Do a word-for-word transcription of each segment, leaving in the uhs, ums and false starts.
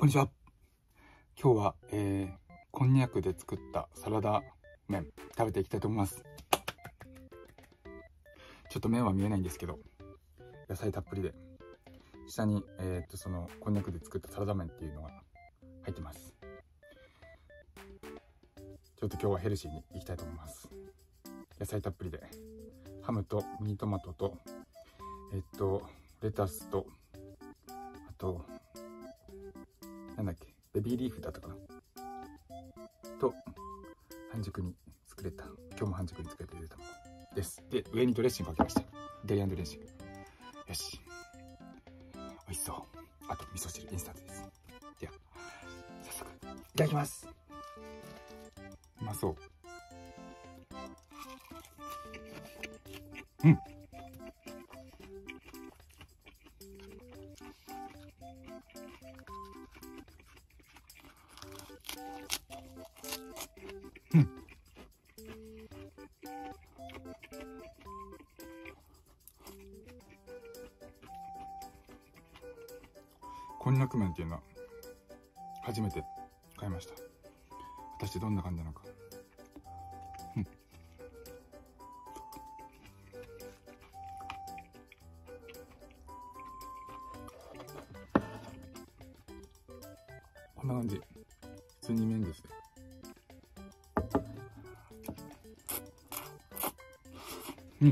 こんにちは。今日は、えー、こんにゃくで作ったサラダ麺食べていきたいと思います。ちょっと麺は見えないんですけど、野菜たっぷりで下に、えー、っとそのこんにゃくで作ったサラダ麺っていうのが入ってます。ちょっと今日はヘルシーにいきたいと思います。野菜たっぷりでハムとミニトマトとえっとレタスとあとなんだっけベビーリーフだったかなと半熟に作れた今日も半熟に作れたゆで卵です。で上にドレッシングかけました。デリアンドレッシング。よし、美味しそう。あと味噌汁インスタントです。では早速いただきます。うまそう。うん。うん。こんにゃく麺っていうのは初めて買いました。果たしてどんな感じなのか。うん。こんな感じ。普通に麺ですね。うん。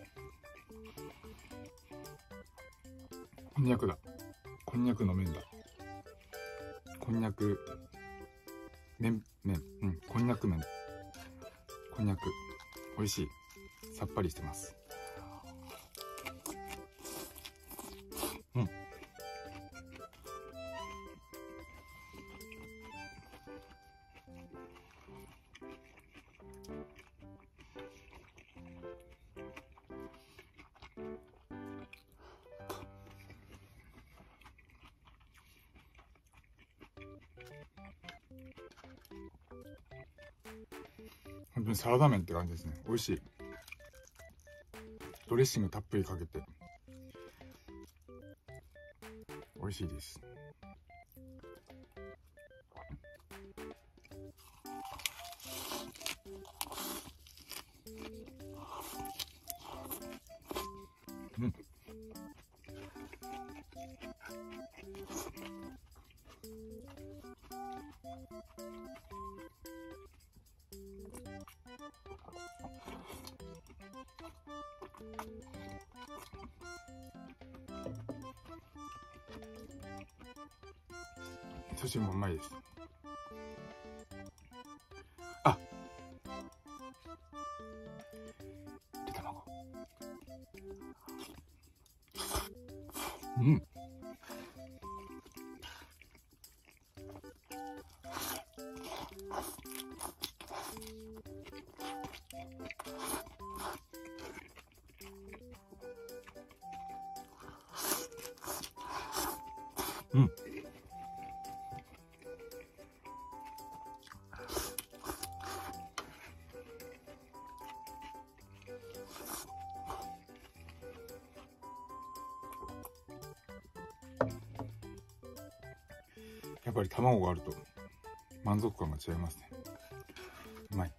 こんにゃくだ。こんにゃくの麺だ。こんにゃく麺麺うんこんにゃく麺。こんにゃく美味しい。さっぱりしてます。うん。本当にサラダ麺って感じですね。美味しい。ドレッシングたっぷりかけて美味しいです。うん。味噌汁もうまいです。あ、ゆで卵。うん。うん。やっぱり卵があると満足感が違いますね。うまい。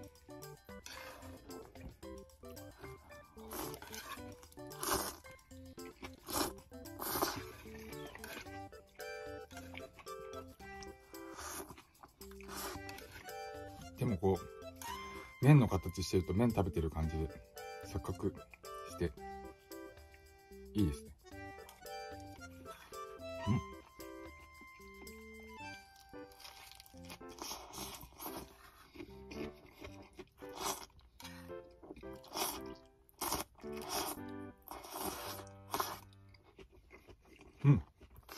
でもこう麺の形してると麺食べてる感じで錯覚していいですね。うん。うん。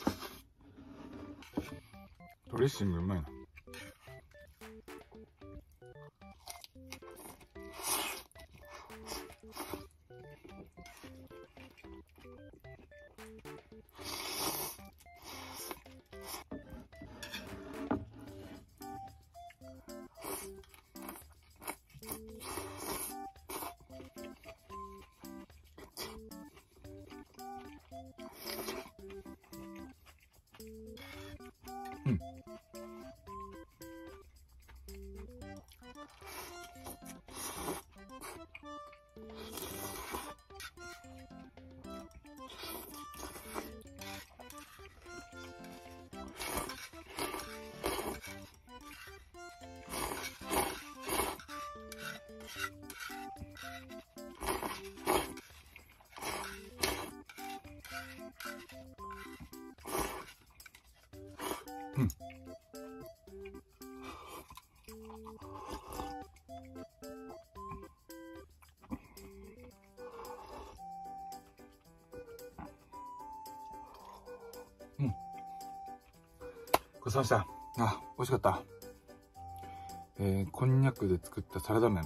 ドレッシングうまいな。 うん。うん。ごちそうさまでした。あ、美味しかった。えー、こんにゃくで作ったサラダ麺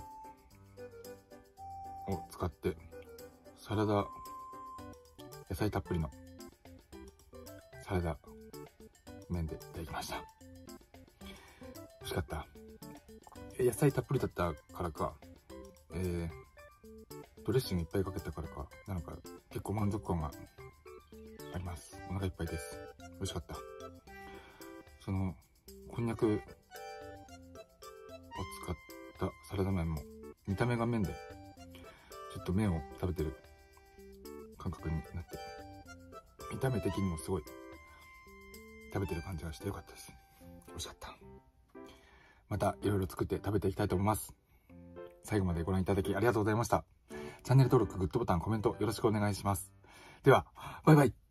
を使って、サラダ、野菜たっぷりのサラダ麺でいただきました。美味しかった。野菜たっぷりだったからか、えー、ドレッシングいっぱいかけたからか、なのか結構満足感があります。お腹いっぱいです。美味しかった。その、こんにゃくを使ったサラダ麺も、見た目が麺で、ちょっと麺を食べてる感覚になって、見た目的にもすごい食べてる感じがしてよかったです。美味しかった。またいろいろ作って食べていきたいと思います。最後までご覧いただきありがとうございました。チャンネル登録、グッドボタン、コメントよろしくお願いします。では、バイバイ。